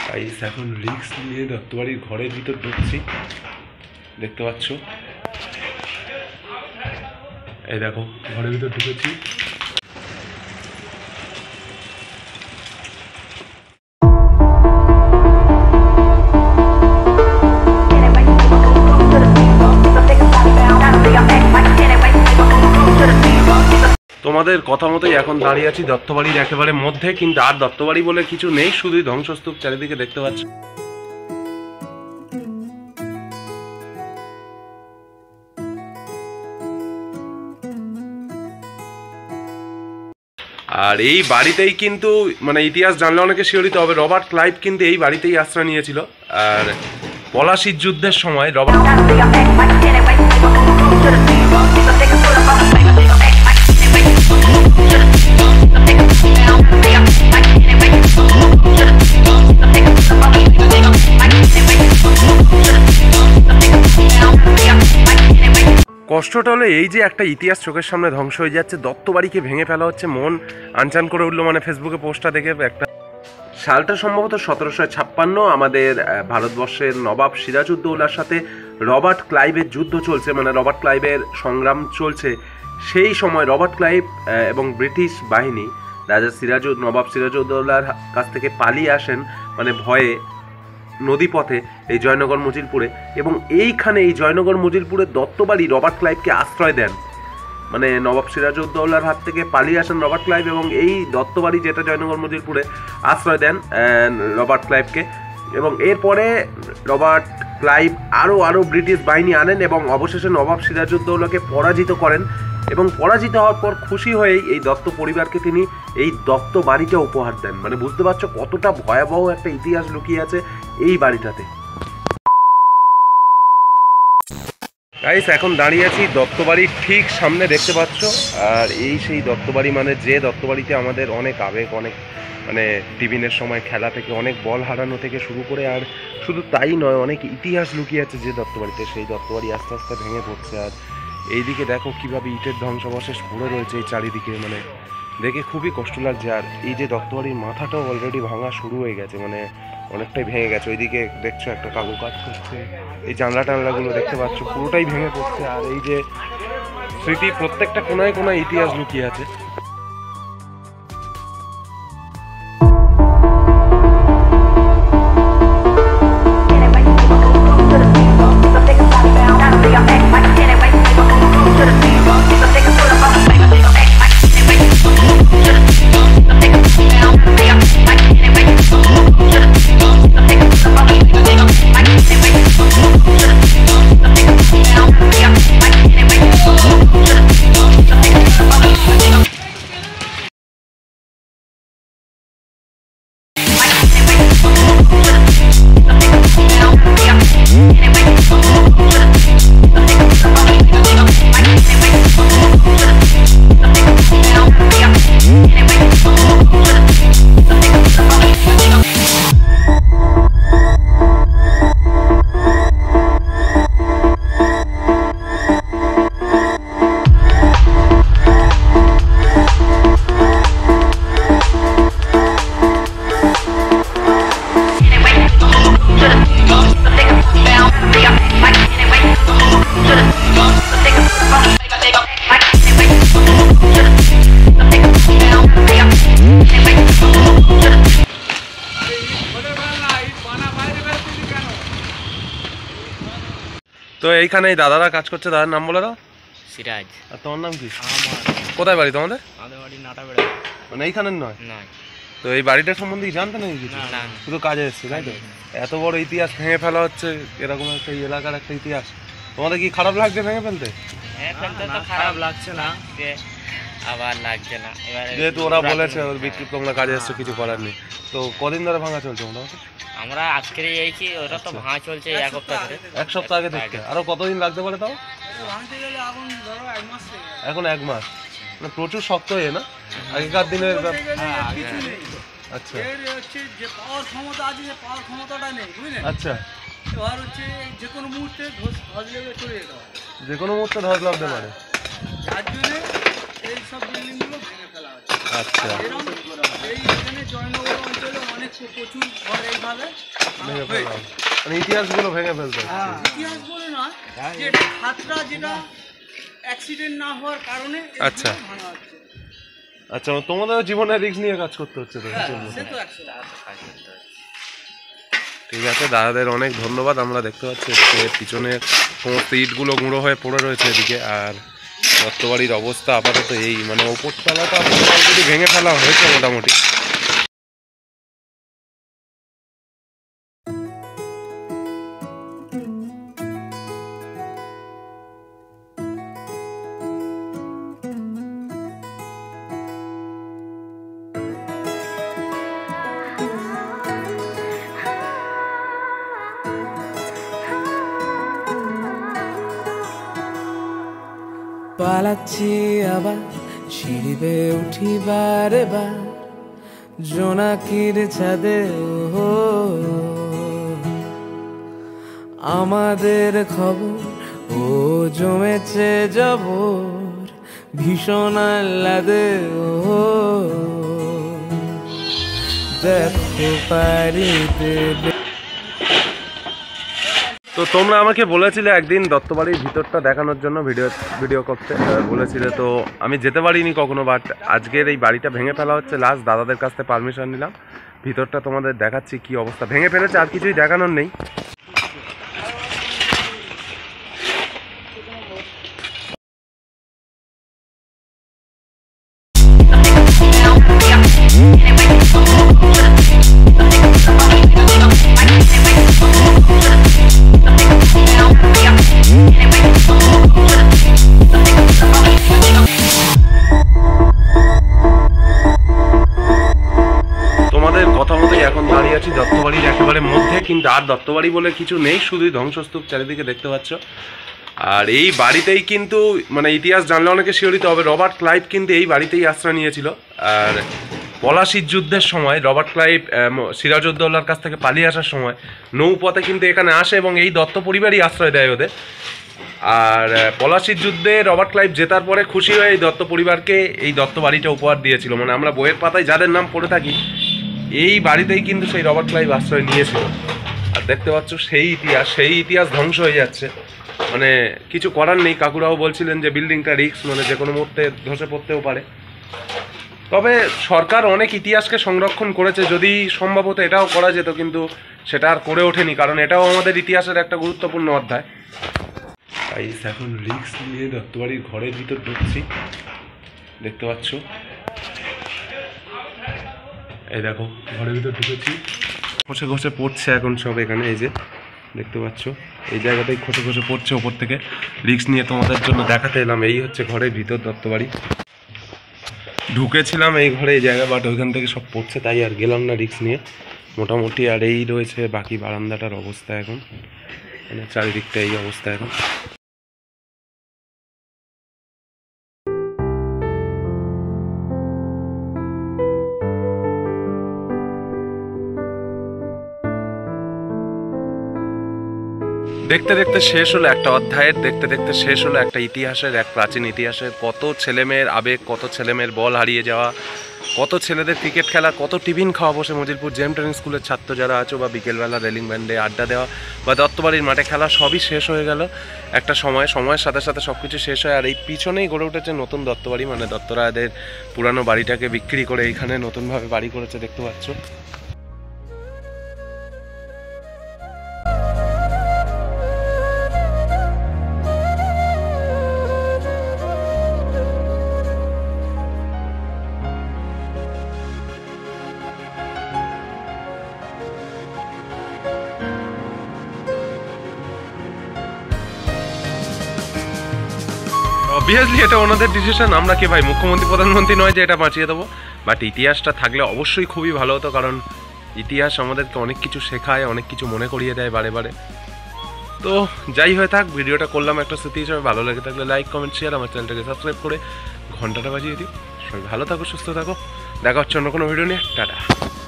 Guys এখন risk নিয়ে দত্তবাড়ির ঘরের ভিতর ঢুকছি, দেখতে পাচ্ছ। এই দেখো ঘরের ভিতর ঢুকেছি। তোমাদের কথা মতোই এখন দাঁড়িয়ে আছি দত্তবাড়ির একেবারে মধ্যে, কিন্তু আর দত্তবাড়ি বলে কিছু নেই, শুধুই ধ্বংসস্তূপ চারিদিকে দেখতে পাচ্ছ। আর এই বাড়িতেই কিন্তু মানে ইতিহাস জানলে অনেকে শিহরিত হবে, রবার্ট ক্লাইভ কিন্তু এই বাড়িতেই আশ্রয় নিয়েছিল। আর পলাশির যুদ্ধের সময় রবার্ট কষ্টটা হলো এই যে একটা ইতিহাস চোখের সামনে ধ্বংস হয়ে যাচ্ছে, দত্তবাড়িকে ভেঙে ফেলা হচ্ছে, মন আনচান করে উঠলো। মানে ফেসবুকে পোস্টটা দেখে একটা সালটা সম্ভবত 1756, আমাদের ভারতবর্ষের নবাব সিরাজউদ্দৌলার সাথে রবার্ট ক্লাইভের যুদ্ধ চলছে, মানে রবার্ট ক্লাইভের সংগ্রাম চলছে। সেই সময় রবার্ট ক্লাইভ এবং ব্রিটিশ বাহিনী নবাব সিরাজউদ্দৌলার কাছ থেকে পালিয়ে আসেন, মানে ভয়ে নদীপথে এই জয়নগর মজিলপুরে, এবং এইখানে এই জয়নগর মজিলপুরে দত্তবাড়ি রবার্ট ক্লাইভকে আশ্রয় দেন। মানে নবাব সিরাজউদ্দৌলার হাত থেকে পালিয়ে আসেন রবার্ট ক্লাইভ, এবং এই দত্তবাড়ি যেটা জয়নগর মজিলপুরে আশ্রয় দেন রবার্ট ক্লাইভকে। এবং এরপরে রবার্ট ক্লাইভ আরও ব্রিটিশ বাহিনী আনেন এবং অবশেষে নবাব সিরাজউদ্দৌলাকে পরাজিত করেন। এবং পরাজিত হওয়ার পর খুশি হয়েই এই দত্ত পরিবারকে তিনি এই দত্ত বাড়িটা উপহার দেন। মানে বুঝতে পারছো কতটা ভয়াবহ একটা ইতিহাস লুকিয়ে আছে এই বাড়িটাতে। গাইস এখন দাঁড়িয়ে আছি দত্তবাড়ির ঠিক সামনে, দেখতে পাচ্ছ। আর এই সেই দত্তবাড়ি, মানে যে দত্তবাড়িতে আমাদের অনেক আবেগ, অনেক মানে টিফিনের সময় খেলা থেকে অনেক বল হারানো থেকে শুরু করে, আর শুধু তাই নয়, অনেক ইতিহাস লুকিয়ে আছে যে দত্তবাড়িতে। সেই দত্তবাড়ি আস্তে আস্তে ভেঙে পড়ছে। আর এইদিকে দেখো কিভাবে ইটের ধ্বংসাবশেষ পড়ে রয়েছে এই চারিদিকে, মানে দেখে খুবই কষ্ট লাগছে। আর এই যে দত্তবাড়ির মাথাটাও অলরেডি ভাঙা শুরু হয়ে গেছে, মানে অনেকটাই ভেঙে গেছে। ওইদিকে দেখছো একটা কাকু কাজ করছে, এই জানলা টানলাগুলো দেখতে পাচ্ছ পুরোটাই ভেঙে পড়ছে। আর এই যে স্মৃতি, প্রত্যেকটা কোনায় কোনায় ইতিহাস লুকিয়ে আছে। তো এইখানে এই দাদারা কাজ করছে, দাদার নাম বলে দাও। সিরাজ। আর তোমার নাম কি? আমার। কোথায় বাড়ি তোমাদের? আমাদের বাড়ি নাটাবেড়া। মানে এইখানের নয়? না। তো এই বাড়িটার সম্বন্ধে জানতে নাকি কিছু? না। শুধু কাজে এসছে, তাই তো? এত বড় ইতিহাস ভেঙে ফেলা হচ্ছে, এরকম একটা এলাকার একটা ইতিহাস। তোমাদের কি খারাপ লাগছে ভেঙে ফেলতে? হ্যাঁ, ফেলতে তো খারাপ লাগছে না, আবার লাগছে না। এবারে যেহেতু ওরা বলেছে ওর বিক্রি, তোমরা কাজে এসছো, কিছু করার নেই। তো কদিন ধরে ভাঙা চলছে মোটামুটি? আমরা আজকের এইছি, ওরা তো ভাঙা চলছে এক সপ্তাহ ধরে। এক সপ্তাহ আগে থেকে? আরো কতদিন লাগতে পারে তাও? এখন 1 মাস। মানে প্রচুর শক্ত হয়ে না আগেকার দিনের? আচ্ছা আচ্ছা, যে কোনো মুহূর্তে ধস লেগে চলে যেতে পারে, যে কোনো মুহূর্তে ধস লাগতে পারে, যার জন্য এই সব বিল্ডিংগুলো ভেঙে ফেলা হচ্ছে। আচ্ছা। এই এখানে জয়নগর অঞ্চলে অনেক প্রচুর ঘর এইভাবে ভেঙে হয়েছে। ফেলা মানে ইতিহাসগুলো ভেঙে ফেলতে হচ্ছে। ইতিহাস বলে নয় যে এটা খাতরা যেটা অ্যাক্সিডেন্ট না হওয়ার কারণে এগুলো আচ্ছা। ভাঙা হচ্ছে। আচ্ছা তোমাদের জীবনের রিস্ক নিয়ে কাজ করতে হচ্ছে তো হ্যাঁ, চলবে। সে তো 100। ঠিক আছে, দাদাদের অনেক ধন্যবাদ। আমরা দেখতে পাচ্ছি যে পিছনে সমস্ত ইটগুলো গুঁড়ো হয়ে পড়ে রয়েছে এদিকে। আর দত্তবাড়ির অবস্থা আপাতত এই মানে ওপরতলাটা অলরেডি ভেঙে ফেলা হয়েছে মোটামুটি। পালাচ্ছি আবার সিঁড়ি বেয়ে উঠিবার এবার জোনাকির ছাদে ও আমাদের খবর ও জমেছে জবর ভীষণ আহ্লাদে ও দেখো পারি দেবে। তো তোমরা আমাকে বলেছিলে একদিন দত্তবাড়ির ভিতরটা দেখানোর জন্য ভিডিও করতে বলেছিলে, তো আমি যেতে পারিনি কখনো। বাট আজকের এই বাড়িটা ভেঙে ফেলা হচ্ছে, লাস্ট দাদাদের কাছ থেকে পারমিশন নিলাম। ভিতরটা তোমাদের দেখাচ্ছি কি অবস্থা। ভেঙে ফেলেছে, আর কিছুই দেখানোর নেই। তোমাদের কথা মতোই এখন দাঁড়িয়ে আছি দত্তবাড়ির একেবারে মধ্যে, কিন্তু আর দত্তবাড়ি বলে কিছু নেই, শুধুই ধ্বংসস্তূপ চারিদিকে দেখতে পাচ্ছ। আর এই বাড়িতেই কিন্তু মানে ইতিহাস জানলে অনেকে শিহরিত হবে, রবার্ট ক্লাইভ কিন্তু এই বাড়িতেই আশ্রয় নিয়েছিল। আর পলাশির যুদ্ধের সময় রবার্ট ক্লাইভ সিরাজউদ্দৌলার কাছ থেকে পালিয়ে আসার সময় নৌপথে কিন্তু এখানে আসে এবং এই দত্ত পরিবারই আশ্রয় দেয় ওদের। আর পলাশির যুদ্ধে রবার্ট ক্লাইভ জেতার পরে খুশি হয়ে এই দত্ত পরিবারকে এই দত্ত বাড়িটা উপহার দিয়েছিল। মানে আমরা বইয়ের পাতায় যাদের নাম পড়ে থাকি এই বাড়িতেই কিন্তু সেই রবার্ট ক্লাইভ আশ্রয় নিয়েছিল। আর দেখতে পাচ্ছ সেই ইতিহাস ধ্বংস হয়ে যাচ্ছে। মানে কিছু করার নেই। কাকুরাও বলছিলেন যে বিল্ডিংটা রিস্ক, মানে যে কোনো মুহূর্তে ধসে পড়তেও পারে। তবে সরকার অনেক ইতিহাসকে সংরক্ষণ করেছে, যদি সম্ভবত এটাও করা যেত, কিন্তু সেটা আর করে ওঠেনি, কারণ এটাও আমাদের ইতিহাসের একটা গুরুত্বপূর্ণ অধ্যায়। এখন রিস্ক নিয়ে দত্তবাড়ির ঘরের ভিতর ঢুকছি, দেখতে পাচ্ছ। এই দেখো ঘরের ভিতর ঢুকেছি, খসে খসে পড়ছে এখন সব এখানে। এই যে দেখতে পাচ্ছ এই জায়গাতেই খসে খসে পড়ছে ওপর থেকে। রিস্ক নিয়ে তোমাদের জন্য দেখাতে এলাম। এই হচ্ছে ঘরের ভিতর দত্তবাড়ি। ঢুকেছিলাম এই ঘরে এই জায়গা, বাট ওইখান থেকে সব পড়ছে, তাই আর গেলাম না রিস্ক নিয়ে মোটামুটি। আর এই রয়েছে বাকি বারান্দাটার অবস্থা এখন, মানে চারিদিকটা এই অবস্থা এখন। দেখতে দেখতে শেষ হলো একটা অধ্যায়ের, দেখতে দেখতে শেষ হলো একটা ইতিহাসের, এক প্রাচীন ইতিহাসের। কত ছেলেমেয়ের আবেগ, কত ছেলেমেয়ের বল হারিয়ে যাওয়া, কত ছেলেদের ক্রিকেট খেলা, কত টিফিন খাওয়া বসে মজিলপুর জেম ট্রেনিং স্কুলের ছাত্র যারা আছো, বা বিকেলবেলা রেলিং ব্যান্ডে আড্ডা দেওয়া, বা দত্তবাড়ির মাঠে খেলা, সবই শেষ হয়ে গেল একটা সময়ের সাথে সাথে সব কিছু শেষ হয়। আর এই পিছনেই গড়ে উঠেছে নতুন দত্তবাড়ি, মানে দত্তরায়দের পুরানো বাড়িটাকে বিক্রি করে এইখানে নতুনভাবে বাড়ি করেছে, দেখতে পাচ্ছ। অবভিয়াসলি এটা ওনাদের ডিসিশন। আমরা কি ভাই মুখ্যমন্ত্রী প্রধানমন্ত্রী নয় যে এটা বাঁচিয়ে দেবো। বাট ইতিহাসটা থাকলে অবশ্যই খুবই ভালো হতো, কারণ ইতিহাস আমাদেরকে অনেক কিছু শেখায়, অনেক কিছু মনে করিয়ে দেয় বারে বারে। তো যাই হয়ে থাক, ভিডিওটা করলাম একটা স্মৃতি হিসাবে। ভালো লেগে থাকলে লাইক, কমেন্ট, শেয়ার, আমার চ্যানেলটাকে সাবস্ক্রাইব করে ঘন্টাটা বাজিয়ে দিই। সবাই ভালো থাকো, সুস্থ থাকো, দেখা হচ্ছে অন্য কোনো ভিডিও নিয়ে। টাটা।